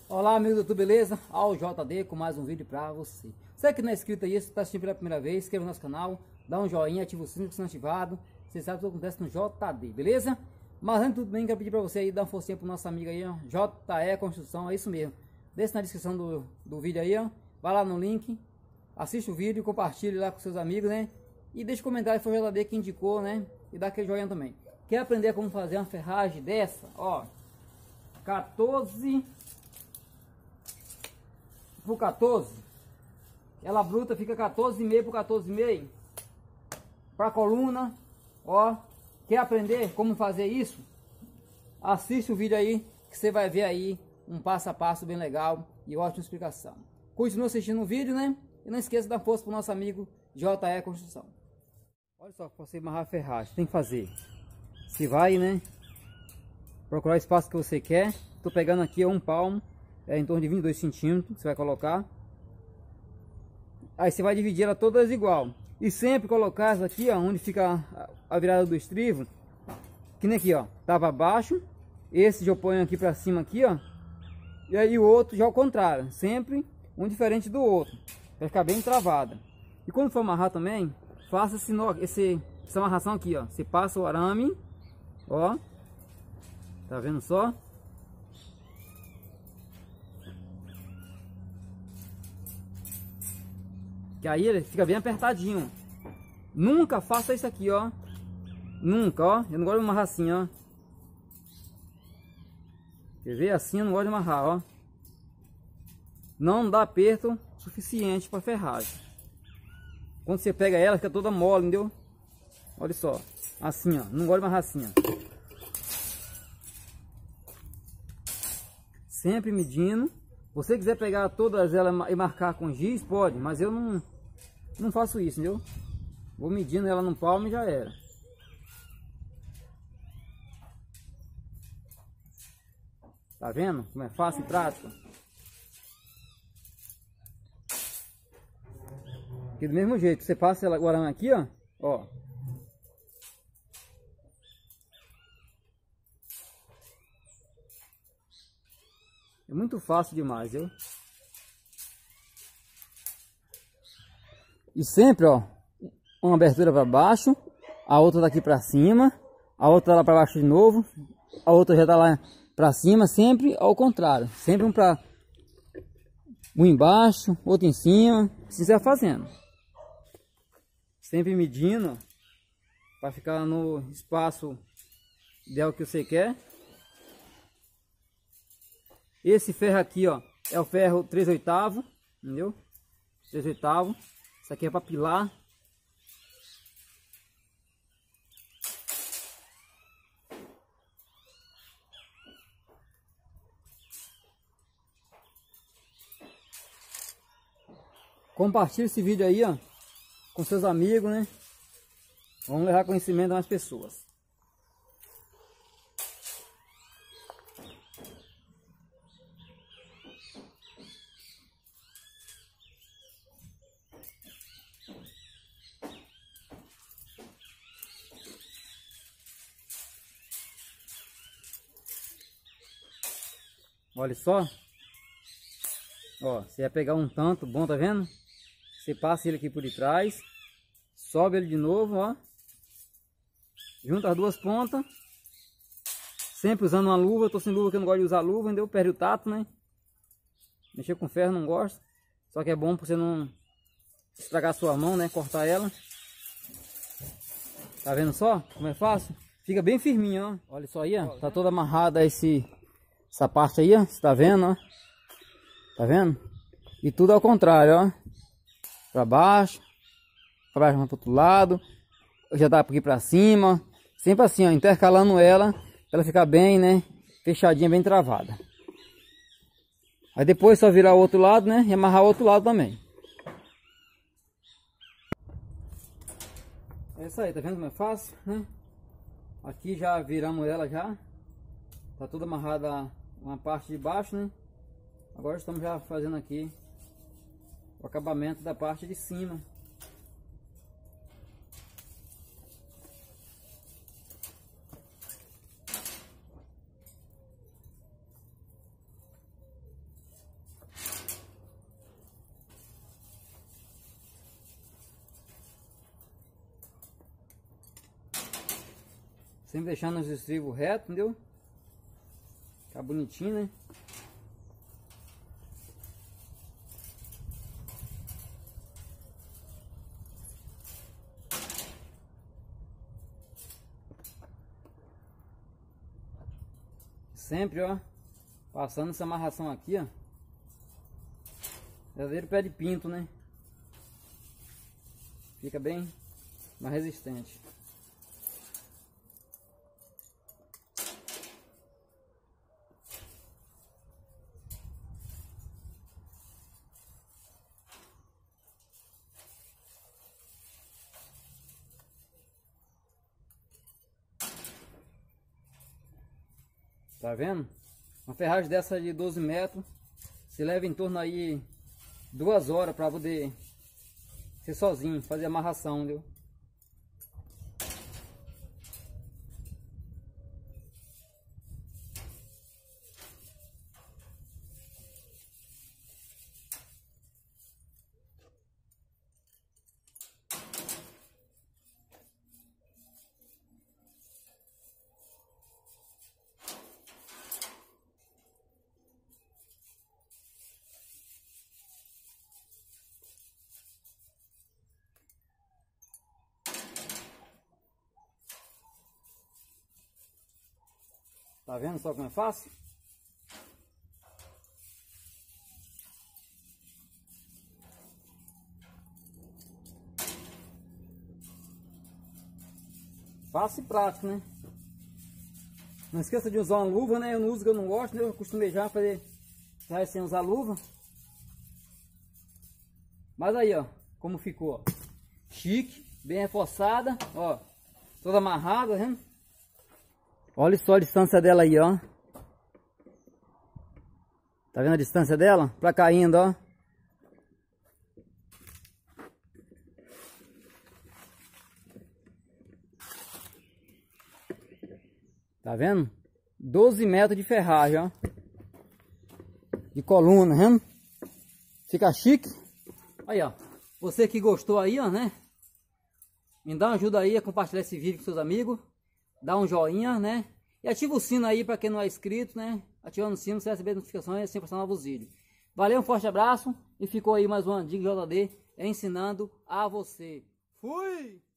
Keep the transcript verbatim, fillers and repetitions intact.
Olá, amigo do YouTube, beleza? Ao J D com mais um vídeo pra você. Você que não é inscrito aí, se está assistindo pela primeira vez, inscreva no nosso canal, dá um joinha, ativa o sininho se não ativado. Você sabe o que acontece no J D, beleza? Mas antes de tudo bem, quero pedir pra você aí, dar uma forcinha pro nosso amigo aí, ó, J E Construção, é isso mesmo. Deixa na descrição do, do vídeo aí, ó. Vai lá no link, assiste o vídeo, compartilhe lá com seus amigos, né? E deixa um comentário, foi o J D que indicou, né? E dá aquele joinha também. Quer aprender como fazer uma ferragem dessa? Ó, quatorze por quatorze, ela bruta fica quatorze e meio por quatorze e meio para coluna. Ó, quer aprender como fazer isso? Assiste o vídeo aí que você vai ver aí um passo a passo bem legal e ótima explicação. Continua assistindo o vídeo, né? E não esqueça de dar força pro nosso amigo J E Construção. Olha só, para você amarrar a ferragem, tem que fazer. Você vai, né? Procurar o espaço que você quer. Tô pegando aqui um palmo. É em torno de vinte e dois centímetros, você vai colocar. Aí você vai dividir ela todas igual. E sempre colocar essa aqui, ó, onde fica a virada do estrivo. Que nem aqui, ó, tá para baixo. Esse já eu ponho aqui para cima aqui, ó. E aí o outro já ao contrário. Sempre um diferente do outro. Vai ficar bem travada. E quando for amarrar também, faça esse, esse, essa amarração aqui, ó. Você passa o arame, ó. Tá vendo só? Que aí ele fica bem apertadinho. Nunca faça isso aqui, ó. Nunca, ó. Eu não gosto de amarrar assim, ó. Quer ver? Assim eu não gosto de amarrar, ó. Não dá aperto suficiente para ferragem. Quando você pega ela, fica toda mole, entendeu? Olha só. Assim, ó. Não gosto de amarrar assim, ó. Sempre medindo. Se você quiser pegar todas elas e marcar com giz, pode, mas eu não, não faço isso, entendeu? Vou medindo ela no palmo e já era. Tá vendo como é fácil e prático? Aqui do mesmo jeito, você passa ela agora aqui, ó, ó. É muito fácil demais, viu? E sempre, ó, uma abertura para baixo, a outra daqui para cima, a outra lá para baixo de novo, a outra já tá lá para cima, sempre ao contrário, sempre um para um embaixo, outro em cima, assim você vai fazendo. Sempre medindo para ficar no espaço ideal que você quer. Esse ferro aqui, ó, é o ferro três oitavos, entendeu? três oitavos. Isso aqui é para pilar. Compartilhe esse vídeo aí, ó, com seus amigos, né? Vamos levar conhecimento a mais pessoas. Olha só, ó, você vai pegar um tanto bom, tá vendo? Você passa ele aqui por detrás, sobe ele de novo, ó, junta as duas pontas, sempre usando uma luva. Eu tô sem luva, que eu não gosto de usar luva, entendeu? Perde o tato, né? Mexer com ferro não gosto, só que é bom pra você não estragar a sua mão, né? Cortar ela. Tá vendo só como é fácil? Fica bem firminho, ó. Olha só aí, ó, tá toda amarrada esse... essa parte aí, ó, você tá vendo, ó? Tá vendo? E tudo ao contrário, ó. Pra baixo, pra baixo, pro outro lado. Já dá aqui pra cima. Sempre assim, ó, intercalando ela, pra ela ficar bem, né? Fechadinha, bem travada. Aí depois só virar o outro lado, né? E amarrar o outro lado também. É isso aí, tá vendo como é fácil, né? Aqui já viramos ela já. Tá tudo amarrada uma parte de baixo, né? Agora estamos já fazendo aqui o acabamento da parte de cima. Sempre deixando os estribos retos, entendeu? Fica bonitinho, né? Sempre, ó, passando essa amarração aqui, ó. Verdadeiro pé de pinto, né? Fica bem mais resistente. Tá vendo? Uma ferragem dessa de doze metros, se leva em torno aí duas horas para poder ser sozinho, fazer amarração, entendeu? Tá vendo só como é fácil? Fácil e prático, né? Não esqueça de usar uma luva, né? Eu não uso, que eu não gosto, né? Eu costumei já fazer já sem usar luva. Mas aí, ó, como ficou, ó. Chique, bem reforçada, ó. Toda amarrada, tá vendo? Olha só a distância dela aí, ó. Tá vendo a distância dela? Pra caindo, ó. Tá vendo? doze metros de ferragem, ó. De coluna, tá vendo? Fica chique. Aí, ó. Você que gostou aí, ó, né? Me dá uma ajuda aí a compartilhar esse vídeo com seus amigos. Dá um joinha, né? E ativa o sino aí para quem não é inscrito, né? Ativando o sino, você vai receber notificações sempre postar novos vídeos. Valeu, um forte abraço. E ficou aí mais uma dica de J D ensinando a você. Fui!